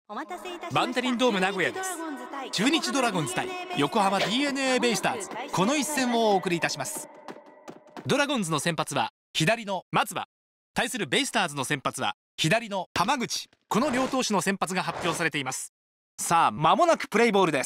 バンテリンドーム名古屋です。中日ドラゴンズ対横浜 DeNA ベイスターズ、この一戦をお送りいたします。ドラゴンズの先発は左の松葉、対するベイスターズの先発は左の浜口、この両投手の先発が発表されています。さあ間もなくプレイボールです。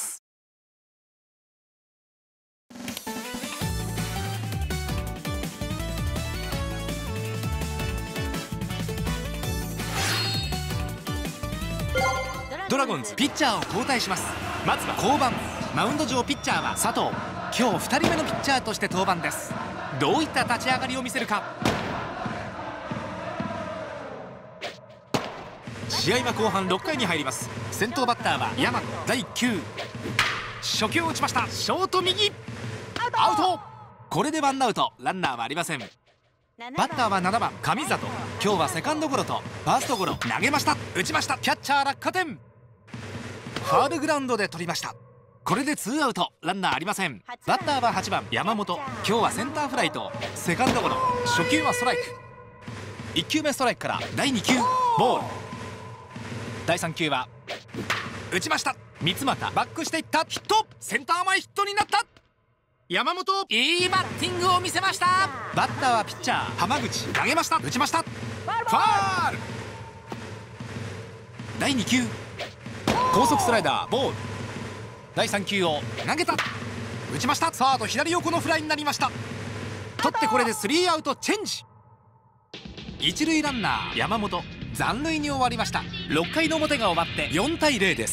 ドラゴンズピッチャーを交代します。まずは降板、マウンド上ピッチャーは佐藤。今日2人目のピッチャーとして登板です。どういった立ち上がりを見せるか。試合は後半6回に入ります。先頭バッターは大和。第1球、初球を打ちました。ショート右、アウト。これでワンアウト、ランナーはありません。バッターは7番上里。今日はセカンドゴロとファーストゴロ、投げました、打ちました。キャッチャー落下点、ファールグラウンドで取りました。これでツーアウト、ランナーありません。バッターは8番山本。今日はセンターフライとセカンドゴロ、初球はストライク。1球目ストライクから第2球ボール。第3球は打ちました。三俣バックしていった、ヒット。センター前ヒットになった。山本いいバッティングを見せました。バッターはピッチャー浜口。投げました、打ちました、ファール。第2球高速スライダーボール。第3球を投げた、打ちました。サード左横のフライになりました。取ってこれでスリーアウトチェンジ。一塁ランナー山本残塁に終わりました。6回の表が終わって4対0です。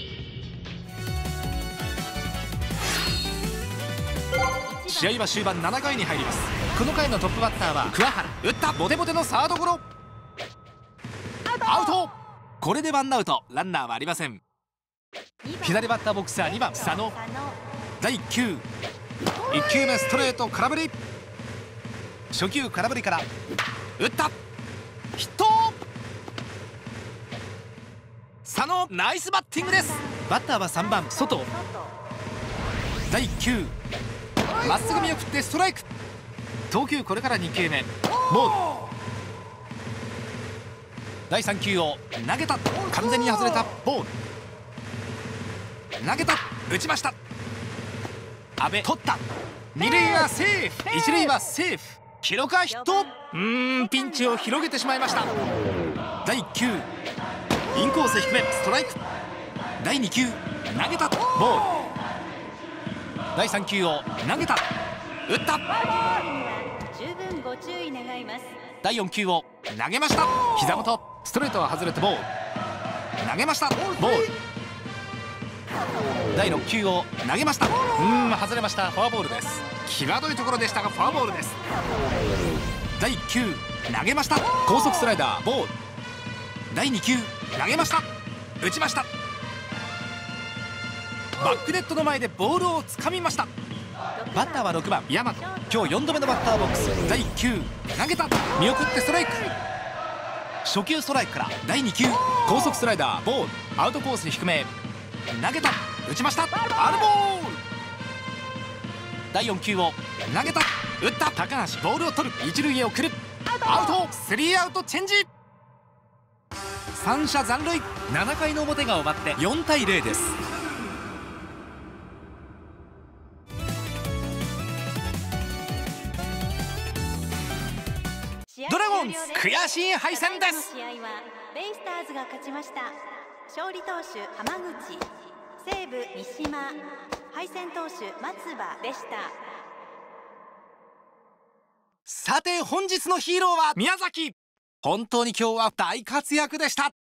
試合は終盤7回に入ります。この回のトップバッターは桑原。打った、ボテボテのサードゴロ、アウト。これでワンアウト、ランナーはありません。左バッターボックスは2番佐野。第1球、1球目ストレート空振り。初球空振りから打った、ヒット。佐野ナイスバッティングです。バッターは3番外。第1球まっすぐ見送ってストライク。投球これから2球目ボール。第3球を投げた、完全に外れたボール。投げた、打ちました。阿部取った、二塁はセーフ、一塁はセーフ。記録はヒット。ピンチを広げてしまいました。第1球インコース低めストライク。第2球投げた、ボール。第3球を投げた、打った。 十分ご注意願います。 第4球を投げました。膝元ストレートは外れてボール。投げました、ボール。第6球を投げました。外れました、フォアボールです。際どいところでしたがフォアボールです。第1球投げました。高速スライダーボール。第2球投げました、打ちました。バックネットの前でボールをつかみました。バッターは6番大和。今日4度目のバッターボックス。第1球投げた、見送ってストライク。初球ストライクから第2球高速スライダーボール。アウトコース低め投げた、打ちました、ファウルボール。第4球を投げた、打った。高橋ボールを取る、一塁へ送る、アウト。スリーアウトチェンジ。三者残塁。7回の表が終わって4対0です。ドラゴンズ悔しい敗戦です。 試合はベイスターズが勝ちました。勝利投手浜口、西武三島、敗戦投手松葉でした。 さて本日のヒーローは宮崎。本当に今日は大活躍でした。